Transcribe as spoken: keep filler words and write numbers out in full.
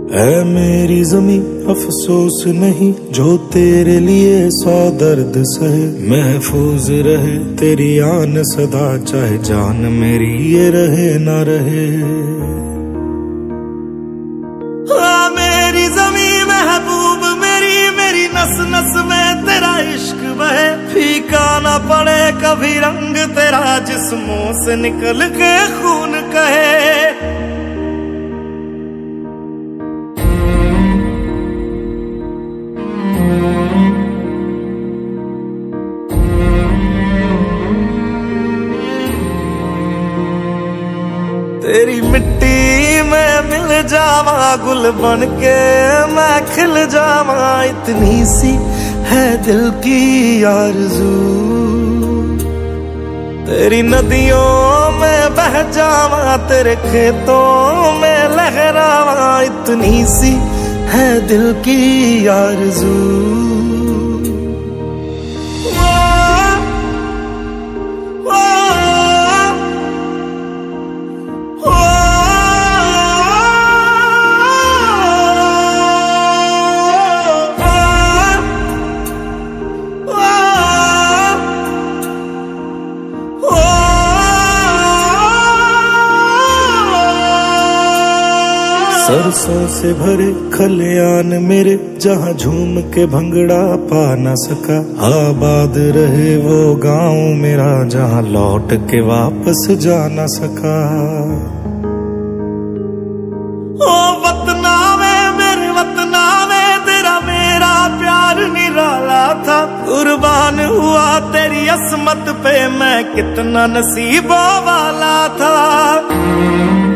ऐ मेरी ज़मीं अफसोस नहीं जो तेरे लिए सौ दर्द सहे, महफूज रहे तेरी आन सदा चाहे जान मेरी ये रहे ना रहे। आ मेरी ज़मीं महबूब मेरी, मेरी नस नस में तेरा इश्क बहे, फीका ना पड़े कभी रंग तेरा जिस्मों से निकल के खून कहे। तेरी मिट्टी में मिल जावा गुल बन के मैं खिल जावा, इतनी सी है दिल की आरज़ू। तेरी नदियों में बह जावा तेरे खेतों में लहरावा, इतनी सी है दिल की आरज़ू। सरसों से भरे खलियान मेरे जहाँ झूम के भंगड़ा पा न सका, आबाद रहे वो गांव मेरा जहाँ लौट के वापस जा न सका। ओ वतना में मेरे वतना में तेरा मेरा प्यार निराला था, कुर्बान हुआ तेरी असमत पे मैं कितना नसीबों वाला था।